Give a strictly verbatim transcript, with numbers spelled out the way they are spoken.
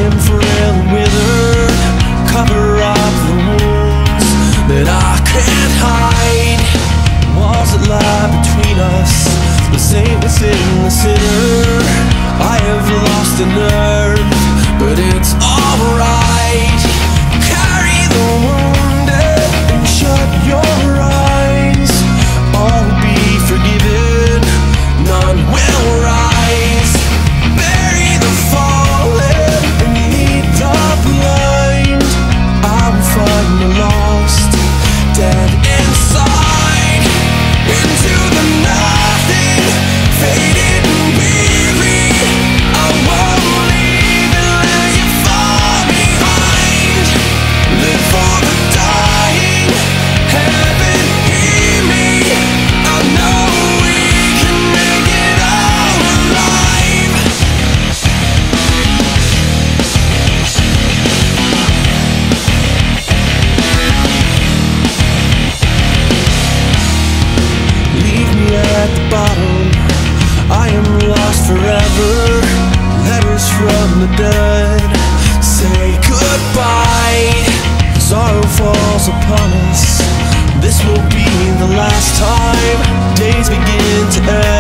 am frail and withered. Cover up the wounds that I can't hide. Walls that lie between us, the saint within the sinner. I have lost a nerve, but it's alright. Carry the wounded and shut your eyes. All will be forgiven, none will rise. Bury the fallen and lead the blind. I will find the lost, dead inside. Into the nothing, faded and weary. I won't leave and let you fall behind. Live for the dying, heaven hear me. I know we can make it all alive. Leave me at the bottom, I am lost forever. Letters from the dead say goodbye. Sorrow falls upon us, this will be the last time. Days begin to end.